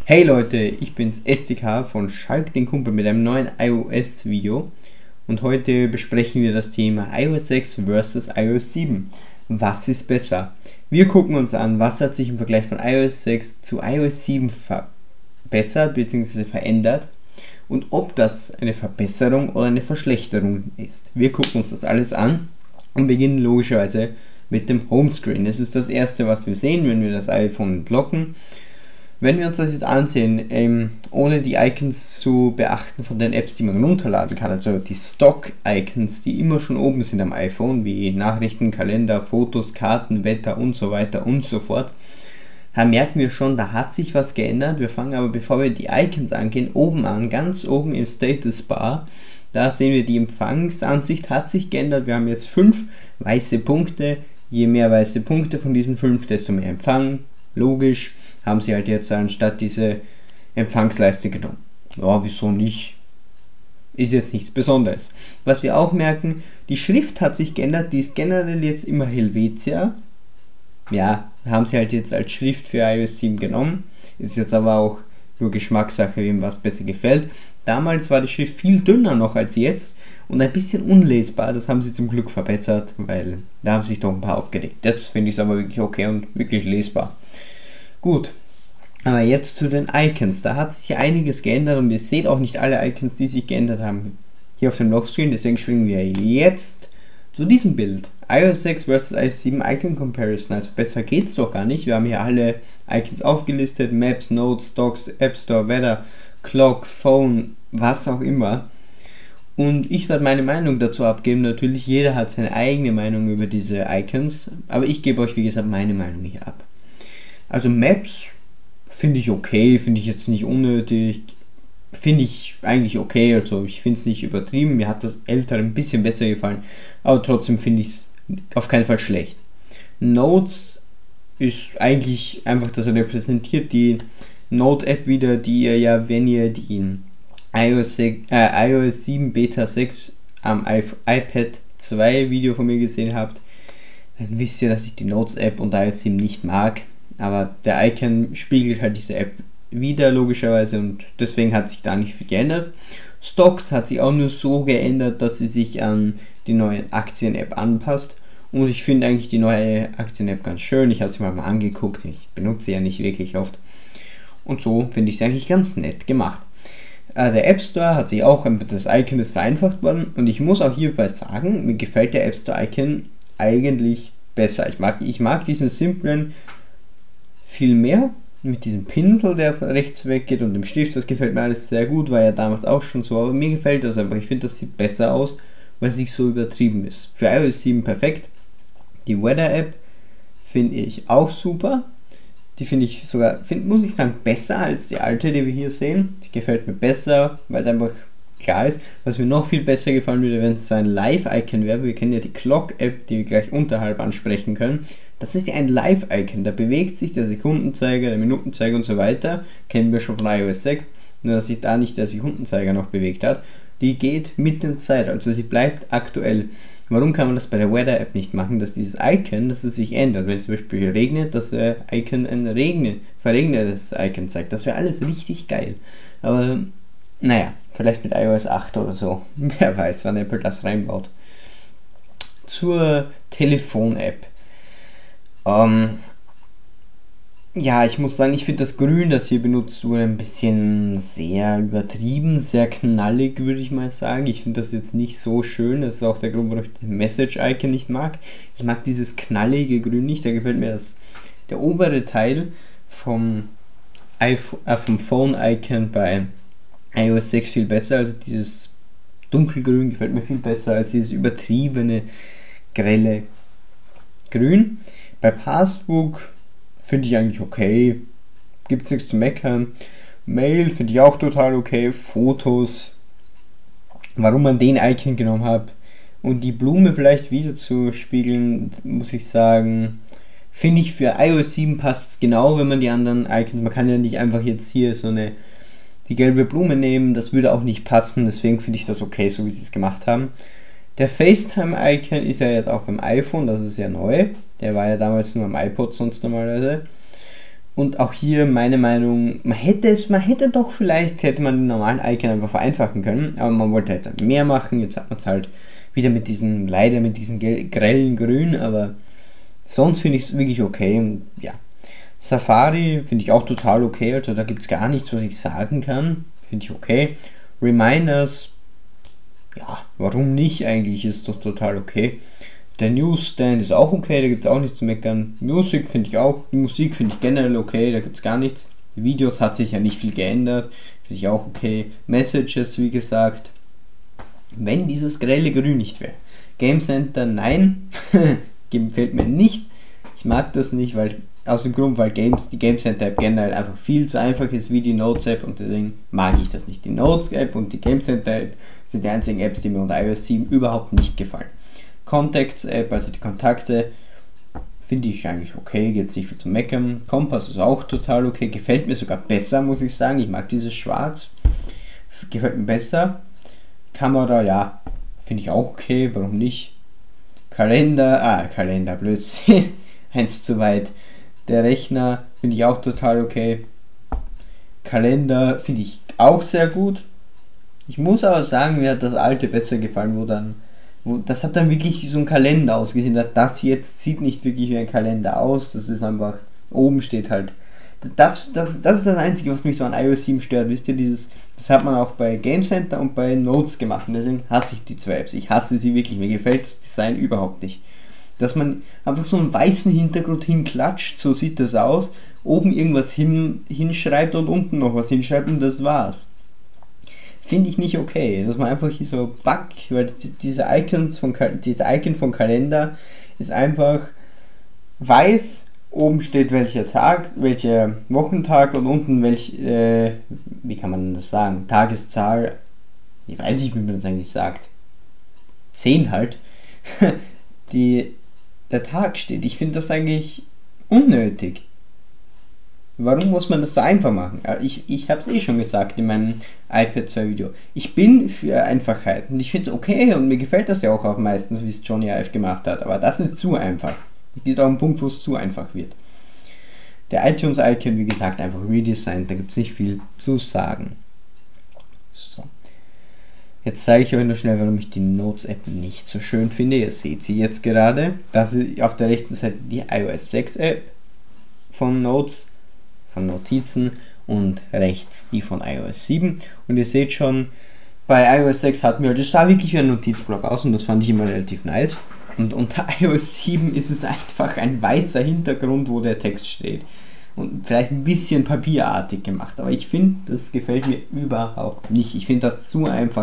Hey Leute, ich bin's SDK von Schalk den Kumpel mit einem neuen iOS Video und heute besprechen wir das Thema iOS 6 vs iOS 7. Was ist besser? Wir gucken uns an, was hat sich im Vergleich von iOS 6 zu iOS 7 verbessert bzw. verändert und ob das eine Verbesserung oder eine Verschlechterung ist. Wir gucken uns das alles an und beginnen logischerweise mit dem Homescreen. Das ist das erste, was wir sehen, wenn wir das iPhone entlocken. Wenn wir uns das jetzt ansehen, ohne die Icons zu beachten von den Apps, die man runterladen kann, also die Stock-Icons, die immer schon oben sind am iPhone, wie Nachrichten, Kalender, Fotos, Karten, Wetter und so weiter und so fort, da merken wir schon, da hat sich was geändert. Wir fangen aber, bevor wir die Icons angehen, oben an, ganz oben im Status Bar. Da sehen wir, die Empfangsansicht hat sich geändert. Wir haben jetzt 5 weiße Punkte. Je mehr weiße Punkte von diesen 5, desto mehr Empfang. Logisch. Haben sie halt jetzt anstatt diese Empfangsleiste genommen. Ja, wieso nicht? Ist jetzt nichts Besonderes. Was wir auch merken, die Schrift hat sich geändert, die ist generell jetzt immer Helvetia. Ja, haben sie halt jetzt als Schrift für iOS 7 genommen. Ist jetzt aber auch nur Geschmackssache, wem was besser gefällt. Damals war die Schrift viel dünner noch als jetzt und ein bisschen unlesbar. Das haben sie zum Glück verbessert, weil da haben sich doch ein paar aufgeregt. Jetzt finde ich es aber wirklich okay und wirklich lesbar. Gut, aber jetzt zu den Icons. Da hat sich einiges geändert und ihr seht auch nicht alle Icons, die sich geändert haben, hier auf dem Lockscreen. Deswegen springen wir jetzt zu diesem Bild. iOS 6 vs iOS 7 Icon Comparison. Also besser geht's doch gar nicht. Wir haben hier alle Icons aufgelistet. Maps, Notes, Docs, App Store, Weather, Clock, Phone, was auch immer. Und ich werde meine Meinung dazu abgeben. Natürlich, jeder hat seine eigene Meinung über diese Icons. Aber ich gebe euch, wie gesagt, meine Meinung hier ab. Also Maps finde ich okay, finde ich jetzt nicht unnötig, finde ich eigentlich okay, also ich finde es nicht übertrieben, mir hat das ältere ein bisschen besser gefallen, aber trotzdem finde ich es auf keinen Fall schlecht. Notes ist eigentlich einfach, das repräsentiert die Note-App wieder, die ihr ja, wenn ihr die iOS 7 Beta 6 am iPad 2 Video von mir gesehen habt, dann wisst ihr, dass ich die Notes-App und iOS 7 nicht mag. Aber der Icon spiegelt halt diese App wieder, logischerweise, und deswegen hat sich da nicht viel geändert. Stocks hat sich auch nur so geändert, dass sie sich an die neue Aktien-App anpasst. Und ich finde eigentlich die neue Aktien-App ganz schön. Ich habe sie mal angeguckt, ich benutze sie ja nicht wirklich oft. Und so finde ich sie eigentlich ganz nett gemacht. Der App Store hat sich auch, das Icon ist vereinfacht worden. Und ich muss auch hierbei sagen, mir gefällt der App Store Icon eigentlich besser. Ich mag diesen simplen viel mehr mit diesem Pinsel, der rechts weggeht, und dem Stift. Das gefällt mir alles sehr gut, war ja damals auch schon so, aber mir gefällt das einfach. Ich finde, das sieht besser aus, weil es nicht so übertrieben ist. Für iOS 7 perfekt. Die Weather App finde ich auch super. Die finde ich sogar, muss ich sagen, besser als die alte, die wir hier sehen. Die gefällt mir besser, weil es einfach klar ist. Was mir noch viel besser gefallen würde, wenn es so ein Live-Icon wäre. Wir kennen ja die Clock-App, die wir gleich unterhalb ansprechen können. Das ist ja ein Live-Icon, da bewegt sich der Sekundenzeiger, der Minutenzeiger und so weiter. Kennen wir schon von iOS 6, nur dass sich da nicht der Sekundenzeiger noch bewegt hat. Die geht mit der Zeit, also sie bleibt aktuell. Warum kann man das bei der Weather-App nicht machen, dass dieses Icon, dass es sich ändert? Wenn es zum Beispiel regnet, dass der Icon ein verregnetes Icon zeigt. Das wäre alles richtig geil. Aber naja, vielleicht mit iOS 8 oder so. Wer weiß, wann Apple das reinbaut. Zur Telefon-App. Ja, ich muss sagen, ich finde das Grün, das hier benutzt wurde, ein bisschen sehr übertrieben, sehr knallig, würde ich mal sagen. Ich finde das jetzt nicht so schön. Das ist auch der Grund, warum ich den Message-Icon nicht mag. Ich mag dieses knallige Grün nicht. Da gefällt mir der obere Teil vom Phone-Icon bei iOS 6 viel besser. Also dieses dunkelgrün gefällt mir viel besser als dieses übertriebene, grelle Grün. Bei Passbook finde ich eigentlich okay, gibt es nichts zu meckern. Mail finde ich auch total okay. Fotos, warum man den Icon genommen hat und die Blume vielleicht wieder zu spiegeln, muss ich sagen, finde ich für iOS 7 passt es genau, wenn man die anderen Icons, man kann ja nicht einfach jetzt hier die gelbe Blume nehmen, das würde auch nicht passen, deswegen finde ich das okay, so wie sie es gemacht haben. Der FaceTime-Icon ist ja jetzt auch beim iPhone, das ist ja neu. Der war ja damals nur am iPod sonst normalerweise. Und auch hier meine Meinung, hätte man den normalen Icon einfach vereinfachen können, aber man wollte halt mehr machen. Jetzt hat man es halt wieder mit diesen grellen Grün, aber sonst finde ich es wirklich okay. Und ja, Safari finde ich auch total okay, also da gibt es gar nichts, was ich sagen kann. Finde ich okay. Reminders, ja, warum nicht eigentlich, ist doch total okay. Der Newsstand ist auch okay, da gibt es auch nichts zu meckern. Musik finde ich auch, die Musik finde ich generell okay, da gibt es gar nichts. Die Videos hat sich ja nicht viel geändert, finde ich auch okay. Messages, wie gesagt, wenn dieses grelle Grün nicht wäre. Game Center, nein, gefällt mir nicht. Ich mag das nicht, aus dem Grund, weil die Game Center App generell einfach viel zu einfach ist wie die Notes App und deswegen mag ich das nicht. Die Notes App und die Game Center App sind die einzigen Apps, die mir unter iOS 7 überhaupt nicht gefallen. Contacts App, also die Kontakte, finde ich eigentlich okay, gibt es nicht viel zu meckern. Kompass ist auch total okay, gefällt mir sogar besser, muss ich sagen. Ich mag dieses Schwarz, gefällt mir besser. Kamera, ja, finde ich auch okay, warum nicht? Kalender, Blödsinn, eins zu weit. Der Rechner finde ich auch total okay. Kalender finde ich auch sehr gut. Ich muss aber sagen, mir hat das alte besser gefallen, das hat dann wirklich wie so ein Kalender ausgesehen. Das jetzt sieht nicht wirklich wie ein Kalender aus. Das ist einfach, oben steht halt. Das ist das Einzige, was mich so an iOS 7 stört. Wisst ihr, das hat man auch bei Game Center und bei Notes gemacht. Und deswegen hasse ich die zwei Apps. Ich hasse sie wirklich. Mir gefällt das Design überhaupt nicht. Dass man einfach so einen weißen Hintergrund hinklatscht, so sieht das aus. Oben irgendwas hinschreibt und unten noch was hinschreibt und das war's. Finde ich nicht okay, dass man einfach hier so weil diese Icon von Kalender ist einfach weiß, oben steht welcher Wochentag und unten wie kann man das sagen, Tageszahl, ich weiß nicht, wie man das eigentlich sagt, 10 halt, der Tag steht. Ich finde das eigentlich unnötig. Warum muss man das so einfach machen? Ich habe es schon gesagt in meinem iPad 2 Video. Ich bin für Einfachheit und ich finde es okay und mir gefällt das ja auch meistens, wie es Johnny Ive gemacht hat. Aber das ist zu einfach. Es gibt auch einen Punkt, wo es zu einfach wird. Der iTunes-Icon, wie gesagt, einfach redesigned. Da gibt es nicht viel zu sagen. So. Jetzt zeige ich euch noch schnell, warum ich die Notes-App nicht so schön finde. Ihr seht sie jetzt gerade. Das ist auf der rechten Seite die iOS 6 App von Notes, von Notizen und rechts die von iOS 7 und ihr seht schon, bei iOS 6 hatten wir, das sah wirklich wie ein Notizblock aus und das fand ich immer relativ nice und unter iOS 7 ist es einfach ein weißer Hintergrund, wo der Text steht und vielleicht ein bisschen papierartig gemacht, aber ich finde, das gefällt mir überhaupt nicht. Ich finde das zu einfach,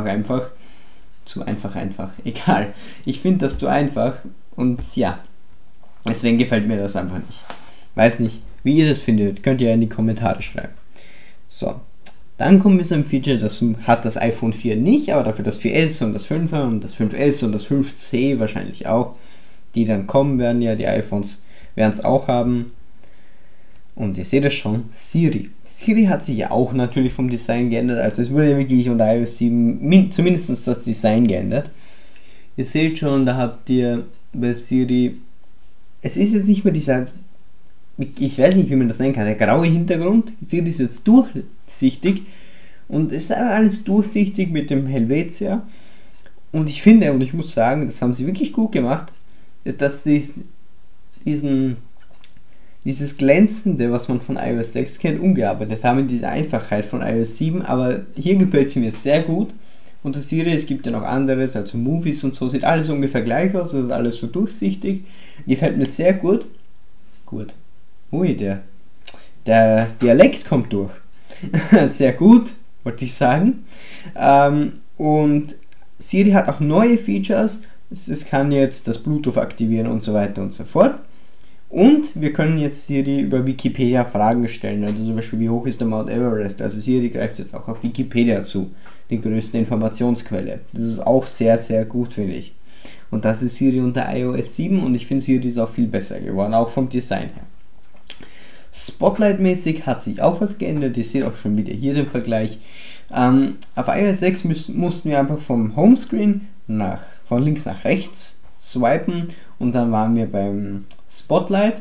egal, ich finde das zu einfach und ja, deswegen gefällt mir das einfach nicht. Weiß nicht, wie ihr das findet, könnt ihr in die Kommentare schreiben. So, dann kommen wir zu einem Feature, das hat das iPhone 4 nicht, aber dafür das 4S und das 5er und das 5S und das 5C wahrscheinlich auch. Die dann kommen werden, ja, die iPhones werden es auch haben. Und ihr seht es schon, Siri. Siri hat sich ja auch natürlich vom Design geändert, also es wurde ja wirklich unter iOS 7 zumindest das Design geändert. Ihr seht schon, da habt ihr bei Siri, es ist jetzt nicht mehr dieser, ich weiß nicht, wie man das nennen kann, der graue Hintergrund. Siri ist jetzt durchsichtig und es ist alles durchsichtig mit dem Helvetia. Und ich finde, und ich muss sagen, das haben sie wirklich gut gemacht, ist, dass sie dieses Glänzende, was man von iOS 6 kennt, umgearbeitet haben in diese Einfachheit von iOS 7, aber hier gefällt sie mir sehr gut. Unter Siri, es gibt ja noch anderes, also Movies und so, sieht alles ungefähr gleich aus, das ist alles so durchsichtig, gefällt mir sehr gut. Ui, der Dialekt kommt durch. Sehr gut, wollte ich sagen. Und Siri hat auch neue Features. Es kann jetzt das Bluetooth aktivieren und so weiter und so fort. Und wir können jetzt Siri über Wikipedia Fragen stellen. Also zum Beispiel, wie hoch ist der Mount Everest? Also Siri greift jetzt auch auf Wikipedia zu, die größte Informationsquelle. Das ist auch sehr, sehr gut, finde ich. Und das ist Siri unter iOS 7 und ich finde Siri ist auch viel besser geworden, auch vom Design her. Spotlight-mäßig hat sich auch was geändert, ihr seht auch schon wieder hier den Vergleich. Auf iOS 6 mussten wir einfach vom Homescreen von links nach rechts swipen und dann waren wir beim Spotlight.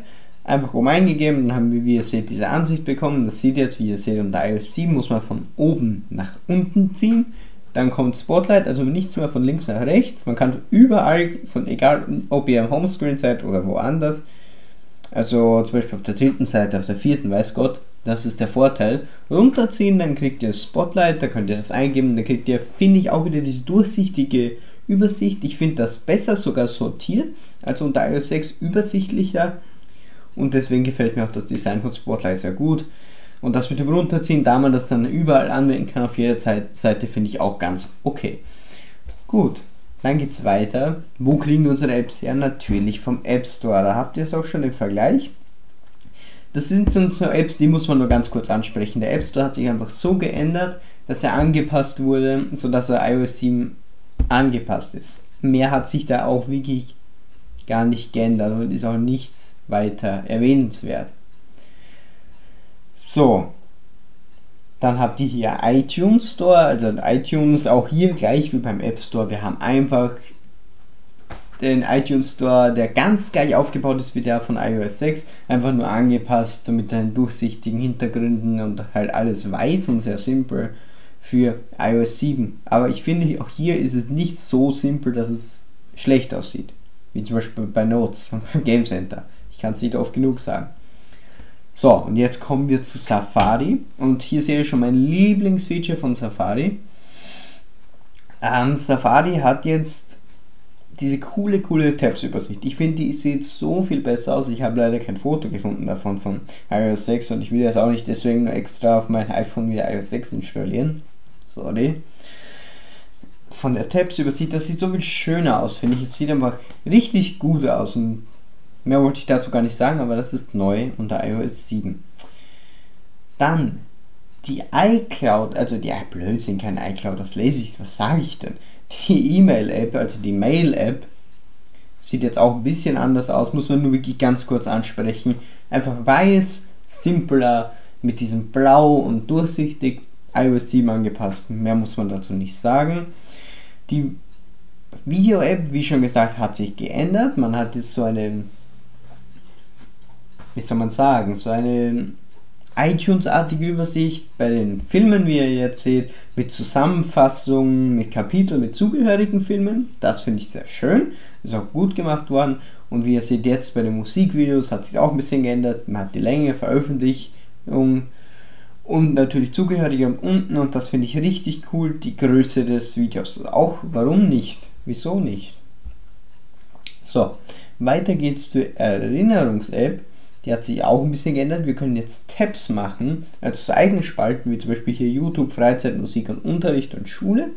Einfach oben eingegeben, dann haben wir, wie ihr seht, diese Ansicht bekommen. Das sieht jetzt, wie ihr seht, unter iOS 7 muss man von oben nach unten ziehen. Dann kommt Spotlight, also nichts mehr von links nach rechts. Man kann überall, von egal ob ihr am Homescreen seid oder woanders, also zum Beispiel auf der dritten Seite, auf der vierten, weiß Gott, das ist der Vorteil, runterziehen, dann kriegt ihr Spotlight, da könnt ihr das eingeben, dann kriegt ihr, finde ich, auch wieder diese durchsichtige Übersicht. Ich finde das besser sogar sortiert, als unter iOS 6 übersichtlicher, und deswegen gefällt mir auch das Design von Spotlight sehr gut. Und das mit dem Runterziehen, da man das dann überall anwenden kann, auf jeder Seite, finde ich auch ganz okay. Gut, dann geht es weiter. Wo kriegen wir unsere Apps her? Natürlich vom App Store. Da habt ihr es auch schon im Vergleich. Das sind so Apps, die muss man nur ganz kurz ansprechen. Der App Store hat sich einfach so geändert, dass er angepasst wurde, sodass er iOS 7 angepasst ist. Mehr hat sich da auch wirklich gar nicht geändert und ist auch nichts weiter erwähnenswert. So, dann habt ihr hier iTunes Store, also iTunes auch hier gleich wie beim App Store. Wir haben einfach den iTunes Store, der ganz gleich aufgebaut ist wie der von iOS 6, einfach nur angepasst, so mit den durchsichtigen Hintergründen und halt alles weiß und sehr simpel für iOS 7. Aber ich finde, auch hier ist es nicht so simpel, dass es schlecht aussieht, wie zum Beispiel bei Notes und beim Game Center. Ich kann es nicht oft genug sagen. So, und jetzt kommen wir zu Safari, und hier sehe ich schon mein Lieblingsfeature von Safari. Safari hat jetzt diese coole Tabs-Übersicht. Ich finde, die sieht so viel besser aus. Ich habe leider kein Foto gefunden davon von iOS 6 und ich will das auch nicht deswegen nur extra auf mein iPhone wieder iOS 6 installieren. Sorry. Von der Tabs-Übersicht, das sieht so viel schöner aus, finde ich. Es sieht einfach richtig gut aus, und mehr wollte ich dazu gar nicht sagen, aber das ist neu unter iOS 7. Dann die iCloud, also die Blödsinn, kein iCloud, das lese ich, was sage ich denn? Die E-Mail-App, also die Mail-App, sieht jetzt auch ein bisschen anders aus, muss man nur wirklich ganz kurz ansprechen. Einfach weiß, simpler, mit diesem Blau und durchsichtig, iOS 7 angepasst, mehr muss man dazu nicht sagen. Die Video-App, wie schon gesagt, hat sich geändert. Man hat jetzt so eine, wie soll man sagen, so eine iTunes-artige Übersicht bei den Filmen, wie ihr jetzt seht, mit Zusammenfassungen, mit Kapiteln, mit zugehörigen Filmen. Das finde ich sehr schön, ist auch gut gemacht worden. Und wie ihr seht jetzt bei den Musikvideos hat sich auch ein bisschen geändert. Man hat die Länge, Veröffentlichung und natürlich zugehörige unten, und das finde ich richtig cool. Die Größe des Videos auch, warum nicht? Wieso nicht? So, weiter geht's zur Erinnerungs-App. Die hat sich auch ein bisschen geändert. Wir können jetzt Tabs machen, also so eigene Spalten, wie zum Beispiel hier YouTube, Freizeit, Musik und Unterricht und Schule.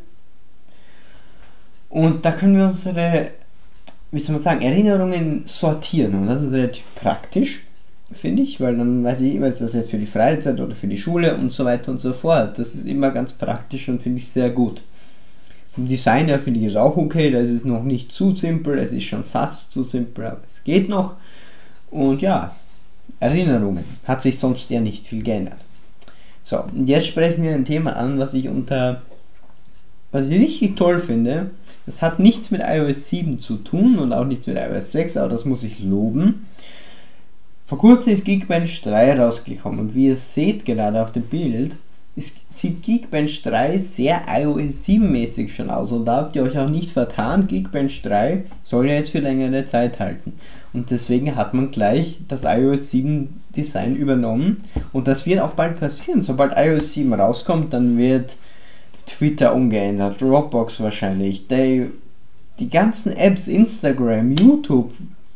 Und da können wir unsere, wie soll man sagen, Erinnerungen sortieren. Und das ist relativ praktisch, finde ich, weil dann weiß ich immer, ist das jetzt für die Freizeit oder für die Schule und so weiter und so fort. Das ist immer ganz praktisch und finde ich sehr gut. Vom Design her finde ich es auch okay. Das ist noch nicht zu simpel, es ist schon fast zu simpel, aber es geht noch. Und ja, Erinnerungen. Hat sich sonst ja nicht viel geändert. So, und jetzt sprechen wir ein Thema an, was ich richtig toll finde. Das hat nichts mit iOS 7 zu tun und auch nichts mit iOS 6, aber das muss ich loben. Vor kurzem ist Geekbench 3 rausgekommen, und wie ihr seht gerade auf dem Bild, sieht Geekbench 3 sehr iOS 7 mäßig schon aus, und da habt ihr euch auch nicht vertan. Geekbench 3 soll ja jetzt für längere Zeit halten, und deswegen hat man gleich das iOS 7 Design übernommen, und das wird auch bald passieren. Sobald iOS 7 rauskommt, dann wird Twitter umgeändert, Dropbox wahrscheinlich, die ganzen Apps, Instagram, YouTube,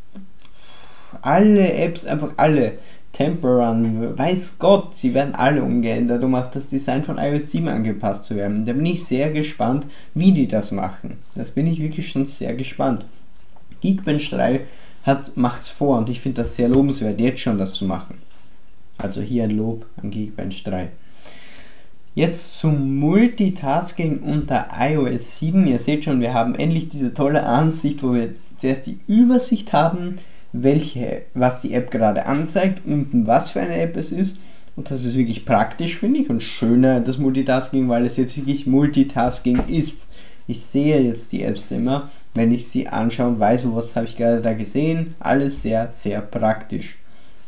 alle Apps, einfach alle, Temple Run, weiß Gott, sie werden alle umgeändert, um auf das Design von iOS 7 angepasst zu werden. Da bin ich sehr gespannt, wie die das machen. Das bin ich wirklich schon sehr gespannt. Geekbench 3 macht's vor, und ich finde das sehr lobenswert, jetzt schon das zu machen. Also hier ein Lob an Geekbench 3. Jetzt zum Multitasking unter iOS 7. Ihr seht schon, wir haben endlich diese tolle Ansicht, wo wir zuerst die Übersicht haben, was die App gerade anzeigt und was für eine App es ist. Und das ist wirklich praktisch, finde ich, und schöner, das Multitasking, weil es jetzt wirklich Multitasking ist. Ich sehe jetzt die Apps immer, wenn ich sie anschaue und weiß, was habe ich gerade da gesehen. Alles sehr, sehr praktisch.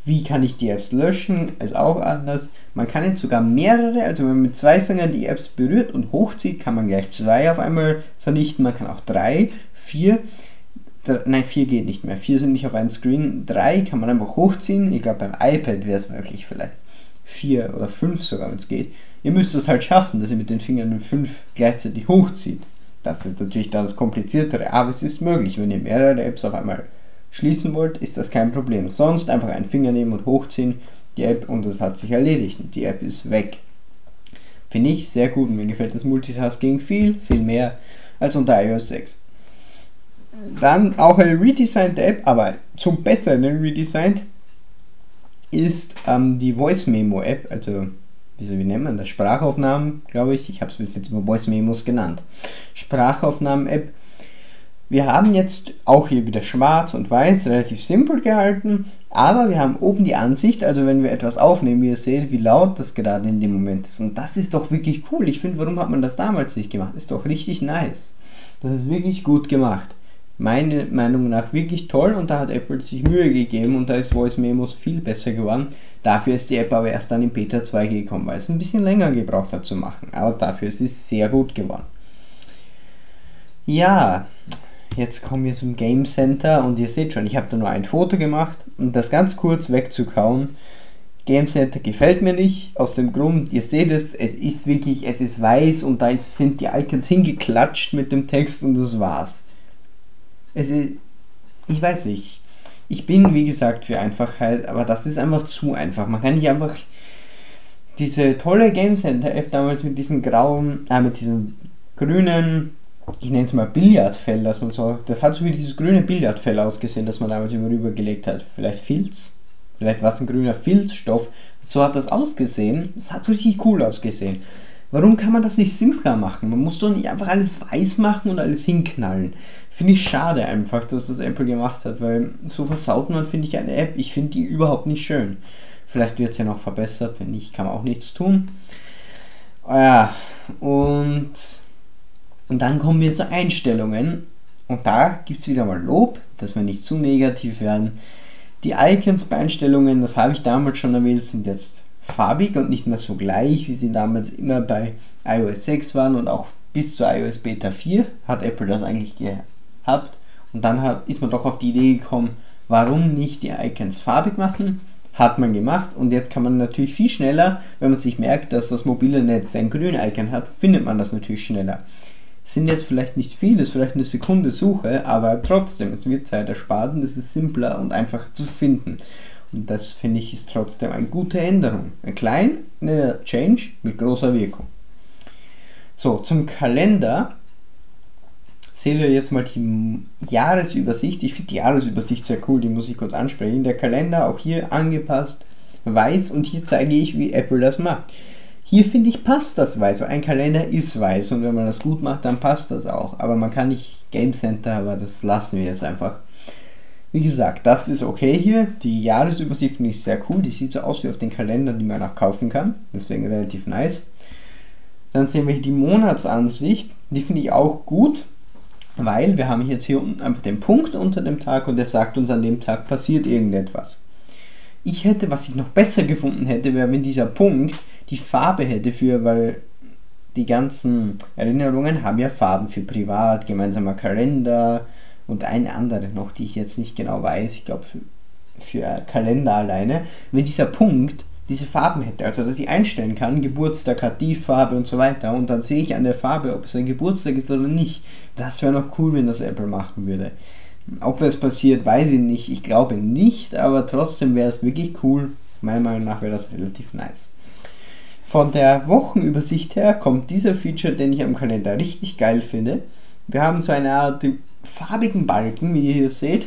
Wie kann ich die Apps löschen? Ist auch anders. Man kann jetzt sogar mehrere, also wenn man mit 2 Fingern die Apps berührt und hochzieht, kann man gleich 2 auf einmal vernichten. Man kann auch 3, 4, nein 4 geht nicht mehr. 4 sind nicht auf einem Screen. 3 kann man einfach hochziehen. Ich glaube beim iPad wäre es möglich vielleicht. 4 oder 5 sogar, wenn es geht. Ihr müsst es halt schaffen, dass ihr mit den Fingern 5 gleichzeitig hochzieht. Das ist natürlich dann das Kompliziertere, aber es ist möglich. Wenn ihr mehrere Apps auf einmal schließen wollt, ist das kein Problem. Sonst einfach einen Finger nehmen und hochziehen, die App, und das hat sich erledigt. Und die App ist weg. Finde ich sehr gut und mir gefällt das Multitasking viel mehr als unter iOS 6. Dann auch eine redesignte App, aber zum Besseren redesigned, ist die Voice Memo App, also wie nennt man das? Sprachaufnahmen, glaube ich. Ich habe es bis jetzt immer Voice Memos genannt. Sprachaufnahmen App. Wir haben jetzt auch hier wieder schwarz und weiß, relativ simpel gehalten, aber wir haben oben die Ansicht, also wenn wir etwas aufnehmen, wie ihr seht, wie laut das gerade in dem Moment ist. Und das ist doch wirklich cool. Ich finde, warum hat man das damals nicht gemacht? Ist doch richtig nice. Das ist wirklich gut gemacht. Meiner Meinung nach wirklich toll, und da hat Apple sich Mühe gegeben und da ist Voice Memos viel besser geworden. Dafür ist die App aber erst dann in Beta 2 gekommen, weil es ein bisschen länger gebraucht hat zu machen. Aber dafür ist es sehr gut geworden. Ja, jetzt kommen wir zum Game Center und ihr seht schon, ich habe da nur ein Foto gemacht, um das ganz kurz wegzukauen. Game Center gefällt mir nicht, aus dem Grund, ihr seht es ist wirklich, es ist weiß und da sind die Icons hingeklatscht mit dem Text und das war's. Ich weiß nicht, ich bin wie gesagt für Einfachheit, aber das ist einfach zu einfach. Man kann nicht einfach diese tolle Game Center App damals mit diesem grauen, mit diesem grünen, ich nenne es mal Billardfell, das hat so wie dieses grüne Billardfell ausgesehen, das man damals immer rübergelegt hat. Vielleicht Filz, vielleicht war es ein grüner Filzstoff, so hat das ausgesehen, das hat so richtig cool ausgesehen. Warum kann man das nicht simpler machen? Man muss doch nicht einfach alles weiß machen und alles hinknallen. Finde ich schade einfach, dass das Apple gemacht hat, weil so versaut man, finde ich, eine App. Ich finde die überhaupt nicht schön. Vielleicht wird es ja noch verbessert, wenn nicht, kann man auch nichts tun. Ja, und dann kommen wir zu Einstellungen. Und da gibt es wieder mal Lob, dass wir nicht zu negativ werden. Die Icons bei Einstellungen, das habe ich damals schon erwähnt, sind jetzt farbig und nicht mehr so gleich, wie sie damals immer bei iOS 6 waren und auch bis zu iOS Beta 4 hat Apple das eigentlich gehabt. Und dann ist man doch auf die Idee gekommen, warum nicht die Icons farbig machen? Hat man gemacht und jetzt kann man natürlich viel schneller, wenn man sich merkt, dass das mobile Netz ein grünes Icon hat, findet man das natürlich schneller. Es sind jetzt vielleicht nicht viele, es ist vielleicht eine Sekunde Suche, aber trotzdem, es wird Zeit erspart und es ist simpler und einfacher zu finden. Und das finde ich ist trotzdem eine gute Änderung. Ein kleiner Change mit großer Wirkung. So, zum Kalender. Seht ihr jetzt mal die Jahresübersicht. Ich finde die Jahresübersicht sehr cool, die muss ich kurz ansprechen. Der Kalender auch hier angepasst, weiß, und hier zeige ich, wie Apple das macht. Hier finde ich passt das weiß, weil ein Kalender ist weiß und wenn man das gut macht, dann passt das auch. Aber man kann nicht Game Center, aber das lassen wir jetzt einfach. Wie gesagt, das ist okay hier. Die Jahresübersicht finde ich sehr cool. Die sieht so aus wie auf den Kalendern, die man auch kaufen kann. Deswegen relativ nice. Dann sehen wir hier die Monatsansicht. Die finde ich auch gut, weil wir haben jetzt hier unten einfach den Punkt unter dem Tag und der sagt uns, an dem Tag passiert irgendetwas. Was ich noch besser gefunden hätte, wäre, wenn dieser Punkt die Farbe hätte weil die ganzen Erinnerungen haben ja Farben für privat, gemeinsamer Kalender und eine andere noch, die ich jetzt nicht genau weiß, ich glaube für Kalender alleine, wenn dieser Punkt diese Farben hätte, also dass ich einstellen kann, Geburtstag hat die Farbe und so weiter und dann sehe ich an der Farbe, ob es ein Geburtstag ist oder nicht. Das wäre noch cool, wenn das Apple machen würde. Ob das passiert, weiß ich nicht, ich glaube nicht, aber trotzdem wäre es wirklich cool, meiner Meinung nach wäre das relativ nice. Von der Wochenübersicht her kommt dieser Feature, den ich am Kalender richtig geil finde. Wir haben so eine Art farbigen Balken, wie ihr hier seht.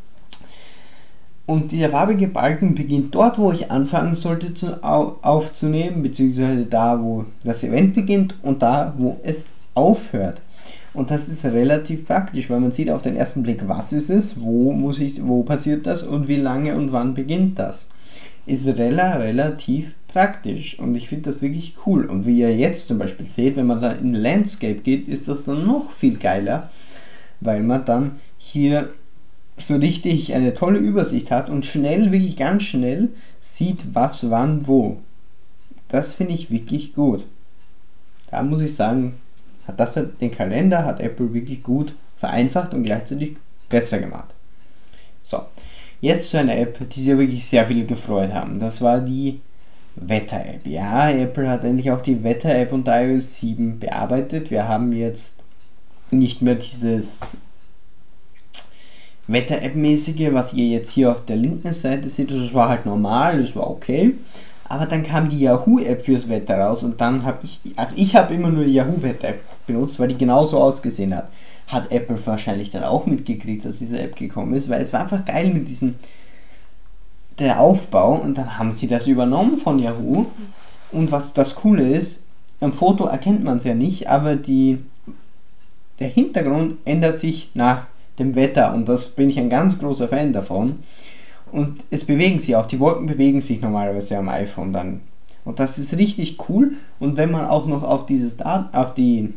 Und dieser farbige Balken beginnt dort, wo ich anfangen sollte aufzunehmen, beziehungsweise da, wo das Event beginnt und da, wo es aufhört. Und das ist relativ praktisch, weil man sieht auf den ersten Blick, was ist es, wo passiert das und wie lange und wann beginnt das. Ist relativ praktisch und ich finde das wirklich cool. Und wie ihr jetzt zum Beispiel seht, wenn man da in Landscape geht, ist das dann noch viel geiler, weil man dann hier so richtig eine tolle Übersicht hat und schnell, wirklich ganz schnell sieht, was, wann, wo. Das finde ich wirklich gut. Da muss ich sagen, den Kalender hat Apple wirklich gut vereinfacht und gleichzeitig besser gemacht. So, jetzt zu einer App, die sich wirklich sehr viele gefreut haben. Das war die Wetter-App. Ja, Apple hat endlich auch die Wetter-App unter iOS 7 bearbeitet. Wir haben jetzt nicht mehr dieses Wetter-App-mäßige, was ihr jetzt hier auf der linken Seite seht. Das war halt normal, das war okay. Aber dann kam die Yahoo-App fürs Wetter raus und dann habe ich habe immer nur die Yahoo-Wetter-App benutzt, weil die genauso ausgesehen hat. Hat Apple wahrscheinlich dann auch mitgekriegt, dass diese App gekommen ist, weil es war einfach geil mit der Aufbau und dann haben sie das übernommen von Yahoo. Und was das Coole ist, am Foto erkennt man es ja nicht, aber der Hintergrund ändert sich nach dem Wetter und das bin ich ein ganz großer Fan davon. Und es bewegen sich auch, die Wolken bewegen sich normalerweise am iPhone dann. Und das ist richtig cool. Und wenn man auch noch auf die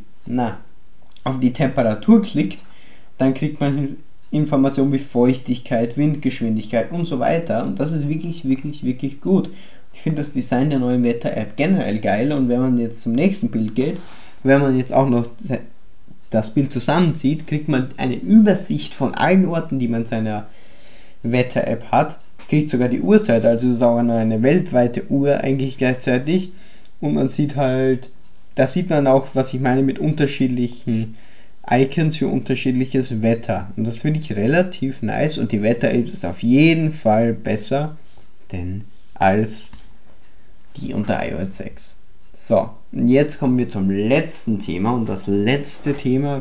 Temperatur klickt, dann kriegt man Informationen wie Feuchtigkeit, Windgeschwindigkeit und so weiter. Und das ist wirklich, wirklich, wirklich gut. Ich finde das Design der neuen Wetter-App generell geil. Und wenn man jetzt zum nächsten Bild geht, wenn man jetzt auch noch das Bild zusammenzieht, kriegt man eine Übersicht von allen Orten, die man in seiner Wetter-App hat, kriegt sogar die Uhrzeit, also es ist auch eine weltweite Uhr eigentlich gleichzeitig und man sieht halt, da sieht man auch, was ich meine mit unterschiedlichen Icons für unterschiedliches Wetter und das finde ich relativ nice und die Wetter-App ist auf jeden Fall besser denn als die unter iOS 6. So, und jetzt kommen wir zum letzten Thema und das letzte Thema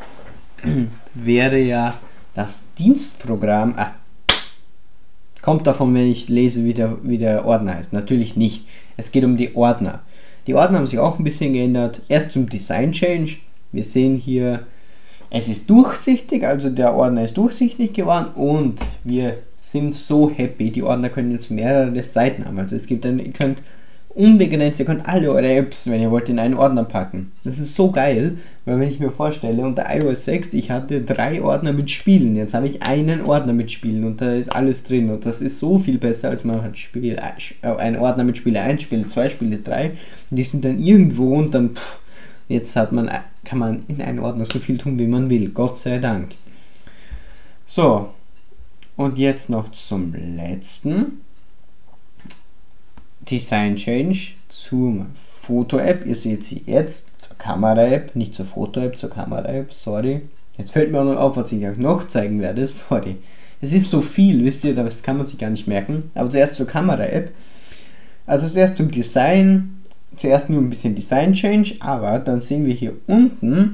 wäre ja das Dienstprogramm. Kommt davon, wenn ich lese, wie der Ordner heißt. Natürlich nicht. Es geht um die Ordner. Die Ordner haben sich auch ein bisschen geändert. Erst zum Design Change. Wir sehen hier, es ist durchsichtig, also der Ordner ist durchsichtig geworden und wir sind so happy. Die Ordner können jetzt mehrere Seiten haben. Also ihr könnt unbegrenzt, ihr könnt alle eure Apps, wenn ihr wollt, in einen Ordner packen. Das ist so geil, weil wenn ich mir vorstelle, unter iOS 6, ich hatte 3 Ordner mit Spielen, jetzt habe ich einen Ordner mit Spielen und da ist alles drin und das ist so viel besser, als man hat einen Ordner mit Spiele 1, Spiele 2, Spiele 3 und die sind dann irgendwo und dann kann man in einen Ordner so viel tun, wie man will, Gott sei Dank. So, und jetzt noch zum letzten Design Change zur Foto-App. Ihr seht sie jetzt zur Kamera-App, nicht zur Foto-App, zur Kamera-App, sorry. Jetzt fällt mir auch noch auf, was ich euch noch zeigen werde, sorry. Es ist so viel, wisst ihr, das kann man sich gar nicht merken. Aber zuerst zur Kamera-App. Also zuerst zum Design, zuerst nur ein bisschen Design Change, aber dann sehen wir hier unten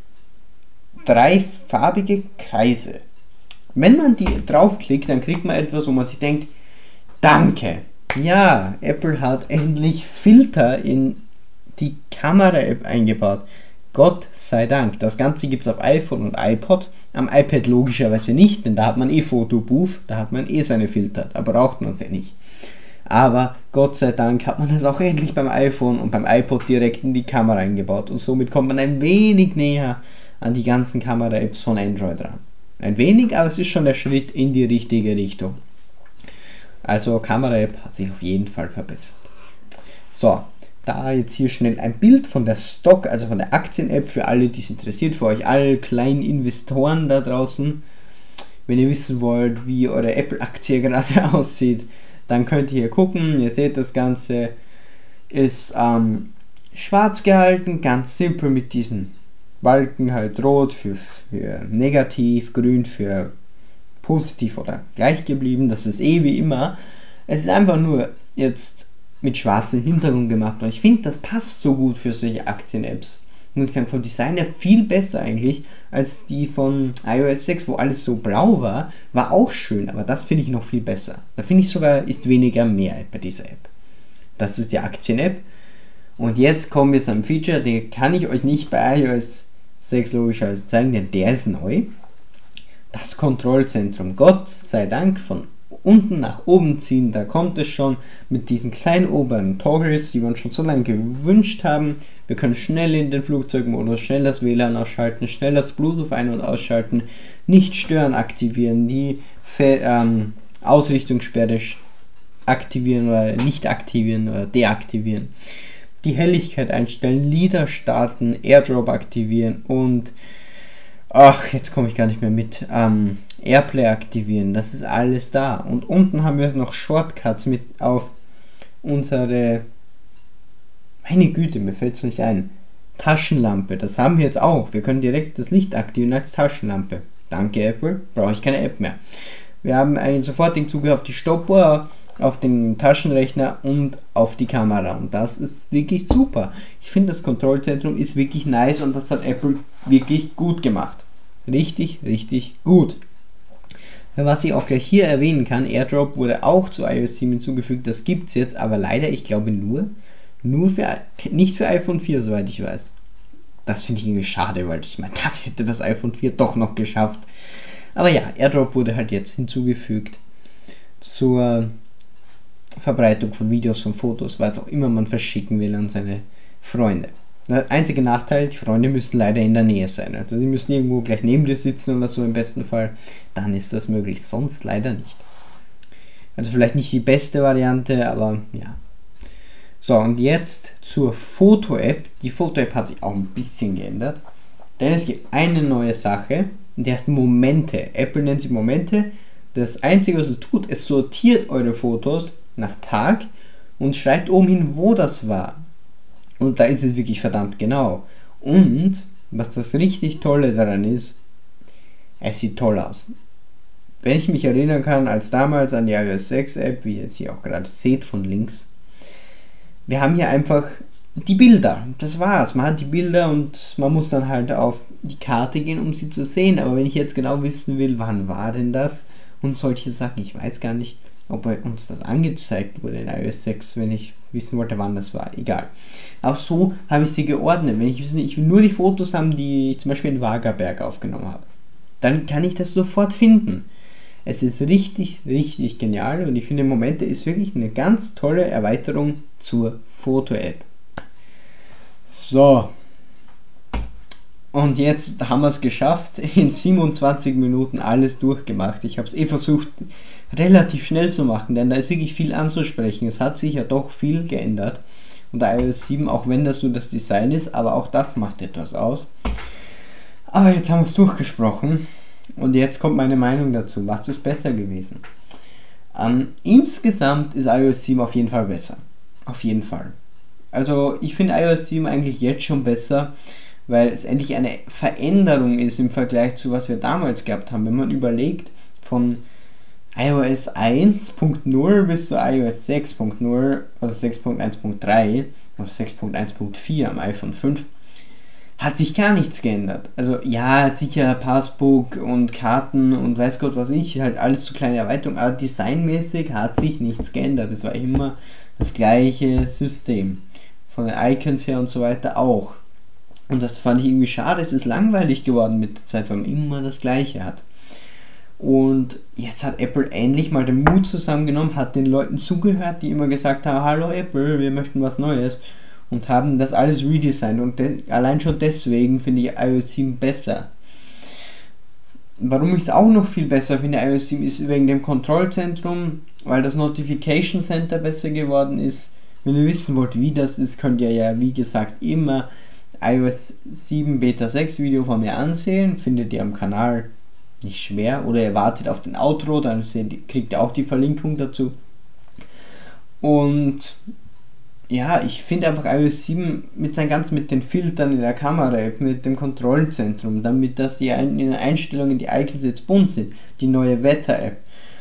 3 farbige Kreise. Wenn man die draufklickt, dann kriegt man etwas, wo man sich denkt, danke. Ja, Apple hat endlich Filter in die Kamera-App eingebaut. Gott sei Dank. Das Ganze gibt es auf iPhone und iPod. Am iPad logischerweise nicht, denn da hat man Photobooth, da hat man seine Filter. Da braucht man sie nicht. Aber Gott sei Dank hat man das auch endlich beim iPhone und beim iPod direkt in die Kamera eingebaut. Und somit kommt man ein wenig näher an die ganzen Kamera-Apps von Android ran. Ein wenig, aber es ist schon der Schritt in die richtige Richtung. Also Kamera-App hat sich auf jeden Fall verbessert. So, da jetzt hier schnell ein Bild von der Stock, also von der Aktien-App für alle, die es interessiert, für euch alle kleinen Investoren da draußen. Wenn ihr wissen wollt, wie eure Apple-Aktie gerade aussieht, dann könnt ihr hier gucken. Ihr seht, das Ganze ist schwarz gehalten, ganz simpel mit diesen Balken, halt rot für negativ, grün für positiv oder gleich geblieben, das ist wie immer. Es ist einfach nur jetzt mit schwarzem Hintergrund gemacht und ich finde, das passt so gut für solche Aktien-Apps. Muss ich sagen, vom Design her viel besser eigentlich als die von iOS 6, wo alles so blau war auch schön, aber das finde ich noch viel besser. Da finde ich sogar, ist weniger mehr bei dieser App. Das ist die Aktien-App und jetzt kommen wir zu einem Feature, den kann ich euch nicht bei iOS 6 logischerweise zeigen, denn der ist neu. Das Kontrollzentrum, Gott sei Dank, von unten nach oben ziehen, da kommt es schon mit diesen kleinen oberen Toggles, die wir uns schon so lange gewünscht haben. Wir können schnell in den Flugzeugmodus, schnell das WLAN ausschalten, schnell das Bluetooth ein- und ausschalten, nicht stören aktivieren, die Ausrichtungssperre aktivieren oder nicht aktivieren oder deaktivieren, die Helligkeit einstellen, Lieder starten, AirDrop aktivieren und jetzt komme ich gar nicht mehr mit, Airplay aktivieren, das ist alles da. Und unten haben wir noch Shortcuts mit auf unsere, meine Güte, mir fällt es nicht ein, Taschenlampe, das haben wir jetzt auch. Wir können direkt das Licht aktivieren als Taschenlampe. Danke Apple, brauche ich keine App mehr. Wir haben einen sofortigen Zugriff auf die Stoppuhr, auf den Taschenrechner und auf die Kamera. Und das ist wirklich super. Ich finde, das Kontrollzentrum ist wirklich nice und das hat Apple wirklich gut gemacht. Richtig, richtig gut. Was ich auch gleich hier erwähnen kann, AirDrop wurde auch zu iOS 7 hinzugefügt. Das gibt es jetzt, aber leider, ich glaube nicht für iPhone 4, soweit ich weiß. Das finde ich irgendwie schade, weil ich meine, das hätte das iPhone 4 doch noch geschafft. Aber ja, AirDrop wurde halt jetzt hinzugefügt zur Verbreitung von Videos, von Fotos, was auch immer man verschicken will an seine Freunde. Der einzige Nachteil, die Freunde müssen leider in der Nähe sein. Also sie müssen irgendwo gleich neben dir sitzen oder so im besten Fall. Dann ist das möglich, sonst leider nicht. Also vielleicht nicht die beste Variante, aber ja. So, und jetzt zur Foto-App. Die Foto-App hat sich auch ein bisschen geändert. Denn es gibt eine neue Sache, und die heißt Momente. Apple nennt sie Momente. Das Einzige, was es tut, es sortiert eure Fotos nach Tag und schreibt oben hin, wo das war. Und da ist es wirklich verdammt genau. Und was das richtig Tolle daran ist, es sieht toll aus. Wenn ich mich erinnern kann, als damals an die iOS 6 App, wie ihr sie auch gerade seht von links, wir haben hier einfach die Bilder. Das war's. Man hat die Bilder und man muss dann halt auf die Karte gehen, um sie zu sehen. Aber wenn ich jetzt genau wissen will, wann war denn das und solche Sachen, ich weiß gar nicht, ob uns das angezeigt wurde in iOS 6, wenn ich wissen wollte, wann das war. Egal. Auch so habe ich sie geordnet. Wenn ich will nur die Fotos haben, die ich zum Beispiel in Wagerberg aufgenommen habe, dann kann ich das sofort finden. Es ist richtig, richtig genial und ich finde, Momente ist wirklich eine ganz tolle Erweiterung zur Foto-App. So. Und jetzt haben wir es geschafft, in 27 Minuten alles durchgemacht. Ich habe es versucht, relativ schnell zu machen, denn da ist wirklich viel anzusprechen. Es hat sich ja doch viel geändert unter iOS 7, auch wenn das nur das Design ist, aber auch das macht etwas aus. Aber jetzt haben wir es durchgesprochen und jetzt kommt meine Meinung dazu. Was ist besser gewesen? Insgesamt ist iOS 7 auf jeden Fall besser. Auf jeden Fall. Also ich finde iOS 7 eigentlich jetzt schon besser, weil es endlich eine Veränderung ist im Vergleich zu was wir damals gehabt haben. Wenn man überlegt, von iOS 1.0 bis zu iOS 6.0 oder 6.1.3 oder 6.1.4 am iPhone 5 hat sich gar nichts geändert. Also ja, sicher Passbook und Karten und weiß Gott was ich, halt alles zu kleine Erweiterungen, aber designmäßig hat sich nichts geändert. Es war immer das gleiche System. Von den Icons her und so weiter auch. Und das fand ich irgendwie schade, es ist langweilig geworden mit der Zeit, weil man immer das gleiche hat. Und jetzt hat Apple endlich mal den Mut zusammengenommen, hat den Leuten zugehört, die immer gesagt haben, hallo Apple, wir möchten was Neues, und haben das alles redesigned. Und allein schon deswegen finde ich iOS 7 besser. Warum ich es auch noch viel besser finde, iOS 7, ist wegen dem Kontrollzentrum, weil das Notification Center besser geworden ist. Wenn ihr wissen wollt, wie das ist, könnt ihr ja, wie gesagt, immer iOS 7 Beta 6 Video von mir ansehen. Findet ihr am Kanal nicht schwer. Oder ihr wartet auf den Outro, dann kriegt ihr auch die Verlinkung dazu. Und ja, ich finde einfach iOS 7 mit den Filtern in der Kamera-App, mit dem Kontrollzentrum, damit dass die in den Einstellungen die Icons jetzt bunt sind, die neue Wetter-App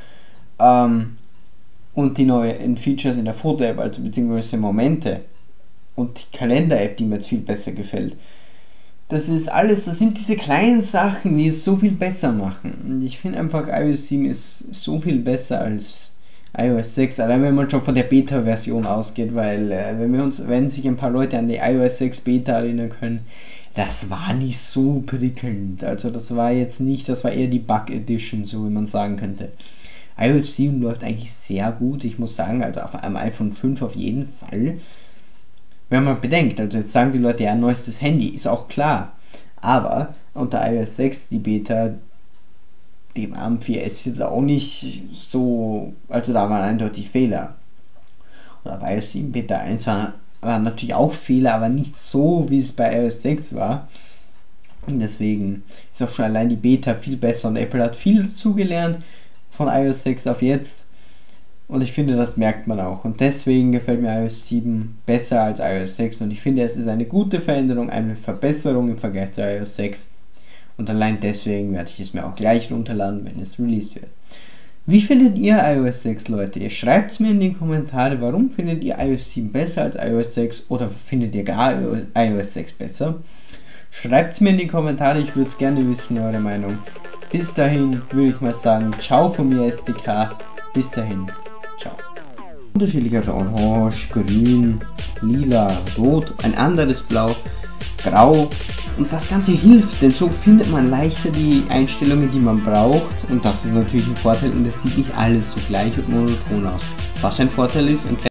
und die neuen Features in der Foto-App, also beziehungsweise Momente und die Kalender-App, die mir jetzt viel besser gefällt. Das sind diese kleinen Sachen, die es so viel besser machen. Und ich finde einfach, iOS 7 ist so viel besser als iOS 6, allein wenn man schon von der Beta-Version ausgeht, weil wenn sich ein paar Leute an die iOS 6 Beta erinnern können, das war nicht so prickelnd. Also das war eher die Bug Edition, so wie man sagen könnte. iOS 7 läuft eigentlich sehr gut, ich muss sagen, also auf einem iPhone 5 auf jeden Fall. Wenn man bedenkt, also jetzt sagen die Leute, ja, neuestes Handy, ist auch klar. Aber unter iOS 6, die Beta, die war am 4S jetzt auch nicht so, also da waren eindeutig Fehler. Und auf iOS 7 Beta 1 waren natürlich auch Fehler, aber nicht so, wie es bei iOS 6 war. Und deswegen ist auch schon allein die Beta viel besser und Apple hat viel dazugelernt von iOS 6 auf jetzt. Und ich finde, das merkt man auch. Und deswegen gefällt mir iOS 7 besser als iOS 6. Und ich finde, es ist eine gute Veränderung, eine Verbesserung im Vergleich zu iOS 6. Und allein deswegen werde ich es mir auch gleich runterladen, wenn es released wird. Wie findet ihr iOS 6, Leute? Ihr schreibt es mir in die Kommentare, warum findet ihr iOS 7 besser als iOS 6 oder findet ihr gar iOS 6 besser? Schreibt es mir in die Kommentare, ich würde es gerne wissen, eure Meinung. Bis dahin würde ich mal sagen, ciao von mir SDK, bis dahin, ciao. Unterschiedlich, also orange, grün, lila, rot, ein anderes Blau, grau und das Ganze hilft, denn so findet man leichter die Einstellungen, die man braucht und das ist natürlich ein Vorteil und es sieht nicht alles so gleich und monoton aus. Was ein Vorteil ist,